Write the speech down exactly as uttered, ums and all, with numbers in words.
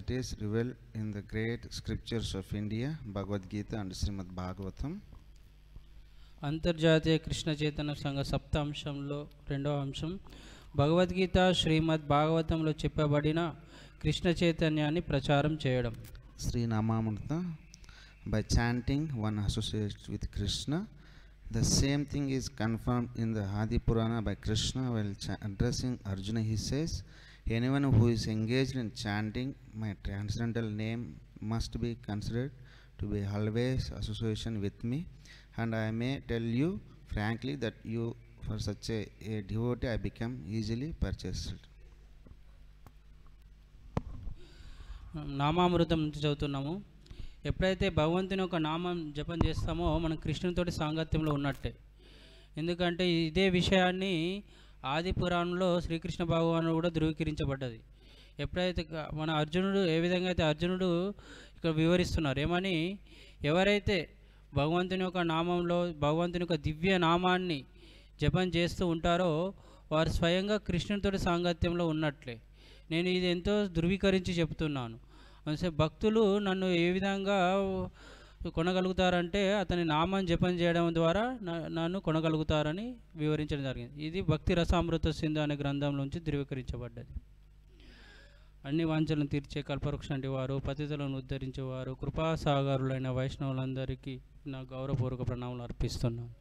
that is revealed in the great scriptures of India, Bhagavad Gita and Srimad Bhagavatam. అంతర్జాతీయ కృష్ణ చైతన్య సంఘ సప్తాంశంలో రెండవ అంశం భగవద్గీత శ్రీమద్ భాగవతంలో చెప్పబడిన కృష్ణ చైతన్యాన్ని ప్రచారం చేయడం. Sri Namamrita, by chanting one associates with Krishna. The same thing is confirmed in the Adi Purana by Krishna while addressing Arjuna. He says, anyone who is engaged in chanting my transcendental name must be considered to be always association with me, and I may tell you frankly that you for such a, a devotee I become easily purchased. నామామృతం నుంచి చదువుతున్నాము. ఎప్పుడైతే భగవంతుని యొక్క నామం జపం చేస్తామో మనం కృష్ణునితోటి సాంగత్యంలో ఉన్నట్టే. ఎందుకంటే ఇదే విషయాన్ని ఆది పురాణంలో శ్రీకృష్ణ భగవానుడు కూడా ధృవీకరించబడ్డది. ఎప్పుడైతే మన అర్జునుడు ఏ విధంగా అయితే అర్జునుడు ఇక్కడ వివరిస్తున్నారు ఏమని, ఎవరైతే భగవంతుని యొక్క నామంలో భగవంతుని యొక్క దివ్య నామాన్ని జపం చేస్తూ ఉంటారో వారు స్వయంగా కృష్ణునితోటి సాంగత్యంలో ఉన్నట్లే. నేను ఇది ఎంతో ధృవీకరించి చెప్తున్నాను. అంటే భక్తులు నన్ను ఏ విధంగా కొనగలుగుతారంటే అతని నామం జపం చేయడం ద్వారా నన్ను కొనగలుగుతారని వివరించడం జరిగింది. ఇది భక్తి రసామృత సింధు అనే గ్రంథంలోంచి ధృవీకరించబడ్డది. అన్ని వాంఛలను తీర్చే కల్పవృక్షంటి వారు, పతితులను ఉద్ధరించేవారు, కృపాసాగరులైన వైష్ణవులందరికీ నా గౌరవపూర్వక ప్రణామాలు అర్పిస్తున్నాను.